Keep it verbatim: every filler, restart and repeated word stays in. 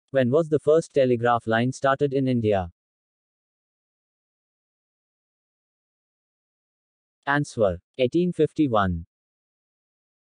When was the first telegraph line started in India? Answer: eighteen fifty-one.